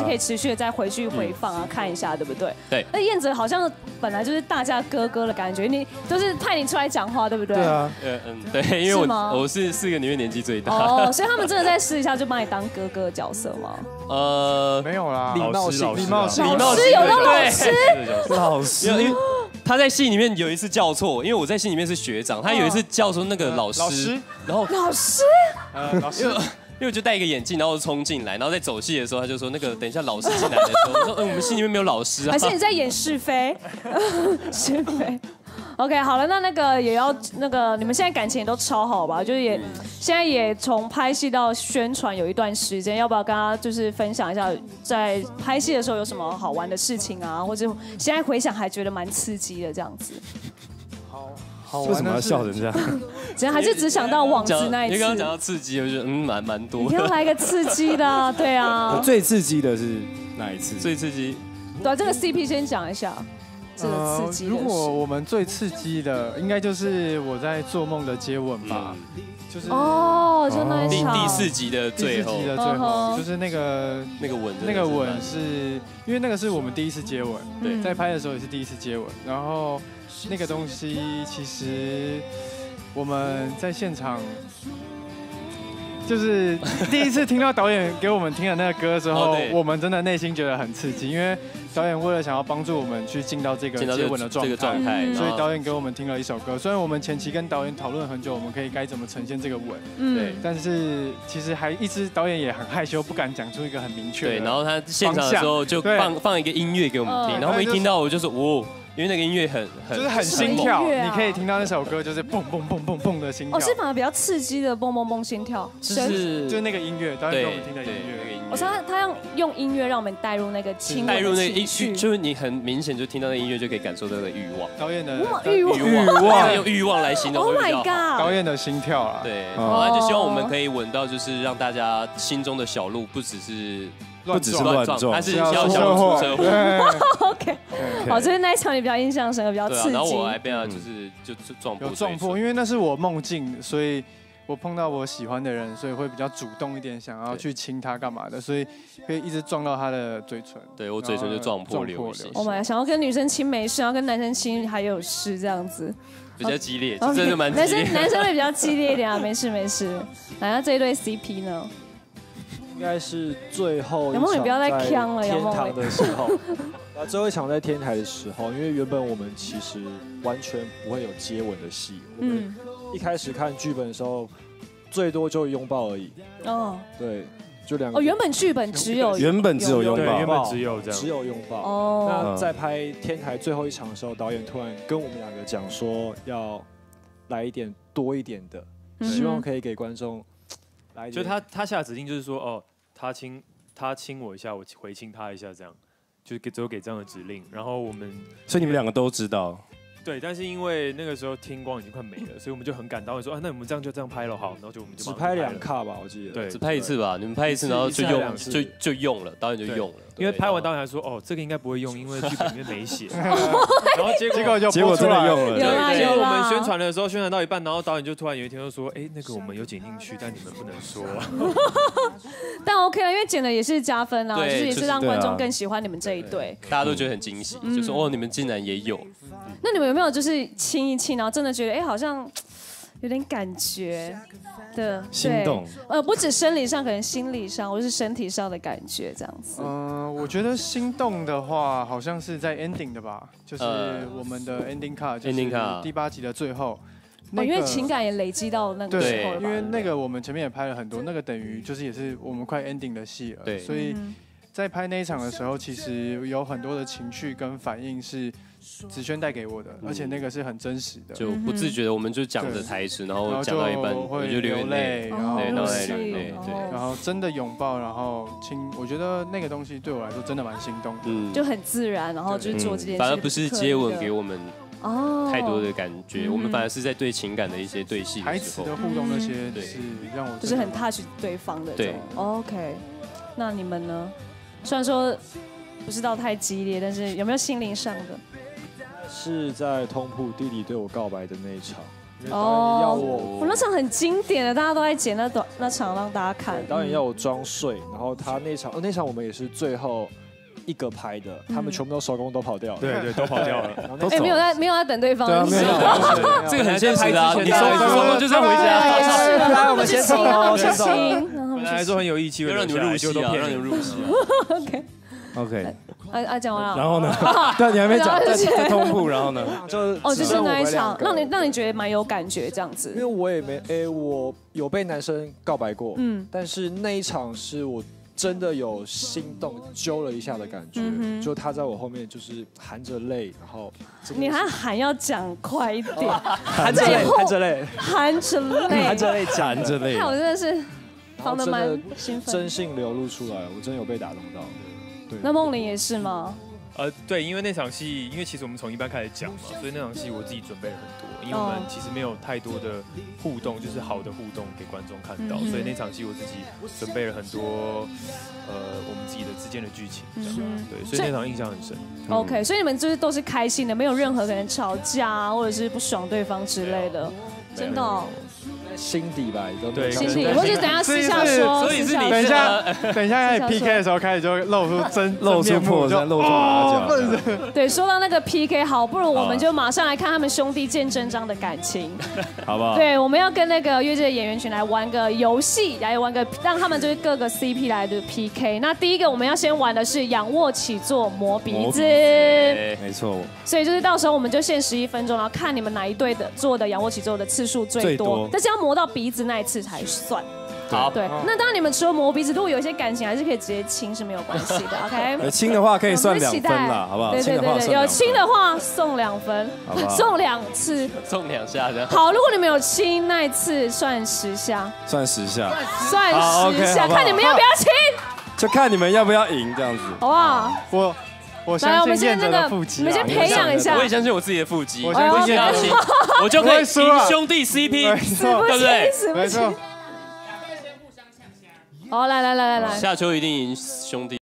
可以持续的再回去回放啊，看一下，对不对？ 对。 那燕子好像本来就是大家哥哥的感觉，你都是派你出来讲话，对不对？ 对啊。 对，因为我是4个里面年纪最大。 哦，所以他们真的在私底下就把你当哥哥的角色吗？ 没有啦， 老师有当老师， 老师。 因为他在戏里面有一次叫错，因为我在戏里面是学长，他有一次叫说那个老师，然后老师， 因为我就戴一个眼镜，然后冲进来，然后在走戏的时候，他就说那个等一下老师进来的时候，我说我们戏里面没有老师啊。 还是你在演是非？是非。OK， 好了，那个也要那个，你们现在感情也都超好吧？就是现在也从拍戏到宣传有一段时间，要不要跟他就是分享一下，在拍戏的时候有什么好玩的事情啊？或者现在回想还觉得蛮刺激的这样子。 好，为什么要笑成这样？ 怎样？还是只想到网子那一次？ 你刚刚讲到刺激，我觉得蛮多。 你要来个刺激的，对啊。 最刺激的是哪一次？ 最刺激？ 对，这个 CP 先讲一下。这个刺激的。 如果我们最刺激的，应该就是我在做梦的接吻吧。就是就那一场第4集的最后， 就是那个吻是因为那个是我们第一次接吻，对，在拍的时候也是第一次接吻，然后那个东西其实我们在现场就是第一次听到导演给我们听的那个歌之后，我们真的内心觉得很刺激，因为导演为了想要帮助我们去进到这个接吻的状态，所以导演给我们听了一首歌。虽然我们前期跟导演讨论很久，我们可以该怎么呈现这个吻，对，但是其实还一直导演也很害羞，不敢讲出一个很明确的。 对，然后他现场的时候就放一个音乐给我们听，然后我们一听到我就说哦。因为那个音乐就是很心跳，你可以听到那首歌就是蹦蹦蹦蹦蹦的心跳。 是反而比较刺激的蹦蹦蹦心跳， 就是那个音乐，导演给我们听的音乐。 我说他用音乐让我们带入那个亲吻的情绪， 就是你很明显就听到那音乐就可以感受到那个欲望。 导演的欲望用欲望来形容。 Oh my god！ 导演的心跳啊， 对，然后他就希望我们可以吻到，就是让大家心中的小鹿不只是乱撞，还是要小鹿出车祸。 OK， 好，所以那一场你比较印象深刻，比较刺激。 然后我还被他就撞破， 因为那是我梦境，所以我碰到我喜欢的人，所以会比较主动一点，想要去亲他干嘛的，所以会一直撞到他的嘴唇。 对我嘴唇就撞破流血。 我们想要跟女生亲没事，要跟男生亲还有事这样子。 比较激烈，真的蛮激烈。 男生会比较激烈一点啊，没事没事。来，那这一对 CP 呢？ 应该是最后一场在天堂的时候，最后一场在天台的时候，因为原本我们其实完全不会有接吻的戏，我们一开始看剧本的时候，最多就拥抱而已。对，就2个。 原本剧本只有拥抱， 原本只有这样， 只有拥抱。那在拍天台最后一场的时候，导演突然跟我们2个讲说要来一点多一点的，希望可以给观众来一点。 就他下指令就是说他亲我一下，我回亲他一下，这样，就只有给这样的指令。然后所以你们2个都知道。 对，但是因为那个时候天光已经快没了，所以我们就很赶到说，那我们这样就这样拍了，好，然后我们就只拍2卡吧，我记得。 对， 只拍1次吧，你们拍1次，然后就用了，导演就用了。 因为拍完导演还说，这个应该不会用，因为剧本里面没写。然后结果真的用了。 对，结果我们宣传的时候，宣传到一半，然后导演就突然有一天就说，那个我们有剪进去，但你们不能说。 但 OK 了，因为剪的也是加分啊，就是也是让观众更喜欢你们这一对。 大家都觉得很惊喜，就说你们竟然也有。 那你们有没有就是亲一亲，然后真的觉得好像有点感觉的心动？ 不止生理上，可能心理上或是身体上的感觉这样子。 我觉得心动的话，好像是在 ending 的吧，就是我们的 ending card， 就是第8集的最后。 因为情感也累积到那个时候了。 因为那个我们前面也拍了很多，那个等于就是也是我们快 ending 的戏了。所以在拍那一场的时候，其实有很多的情绪跟反应是子轩带给我的，而且那个是很真实的， 就不自觉的我们就讲着台词，然后讲到一半我就流泪，然后流泪， 对，然后真的拥抱，然后亲，我觉得那个东西对我来说真的蛮心动的， 就很自然，然后就做这件事， 反而不是接吻给我们太多的感觉，我们反而是在对情感的一些对戏台词的互动那些是让我就是很 touch 对方的。对 ，OK， 那你们呢？虽然说不是到太激烈，但是有没有心灵上的？ 是在通铺弟弟对我告白的那一场。 要我那场很经典的，大家都在剪那场让大家看。 导演要我装睡，然后他那场我们也是最后一个拍的，他们全部都手工都跑掉了。 对，都跑掉了。 没有在等对方。 这个很现实啊，你手工就是要回家。 也是， 来我们先走了，先走。 来说很有义气， 让你入戏啊，让你入戏。 OK。讲完了。 然后呢？对，你还没讲，在通铺，然后呢？ 就是那一场，让你觉得蛮有感觉这样子。 因为我也没，我有被男生告白过，但是那一场是我真的有心动揪了一下的感觉，就他在我后面就是含着泪，然后你还喊要讲快一点， 含着泪， 含着泪， 含着泪， 含着泪， 看我真的是放得蛮兴奋， 真性流露出来，我真的有被打动到。 那梦玲也是吗？ 对，因为那场戏，因为其实我们从一班开始讲嘛，所以那场戏我自己准备了很多，因为我们其实没有太多的互动，就是好的互动给观众看到，所以那场戏我自己准备了很多我们自己的之间的剧情，对，所以那场印象很深。 OK， 所以你们就是都是开心的，没有任何可能吵架或者是不爽对方之类的，真的。 心底吧， 对， 心底，或者等下私下说， 所以是你等一下开始 PK 的时候开始就露出露出破绽，露出马脚。 对，说到那个 PK， 好，不如我们就马上来看他们兄弟见真章的感情， 好不好？ 对，我们要跟那个乐界的演员群来玩个游戏，来玩个让他们就是各个 CP 来的 PK。那第一个我们要先玩的是仰卧起坐磨鼻子， 没错。 所以就是到时候我们就限11分钟，然后看你们哪一队的做的仰卧起坐的次数最多，但是要磨到鼻子那一次才算。 好， 对，那当然你们除了磨鼻子，如果有一些感情，还是可以直接亲是没有关系的。OK， 亲的话可以算2分啦，好不好？ 对，有亲的话送2分，送2次， 送2下的。 好，如果你们有亲那一次算10下， 算10下， 算10下，看你们要不要亲， 就看你们要不要赢这样子， 好不好？ 我相信燕哲的腹肌， 你们先培养一下。 我也相信我自己的腹肌， 我相信要亲，我就可以赢兄弟 CP， 对不对？ 没错。好，来， 夏秋一定赢兄弟。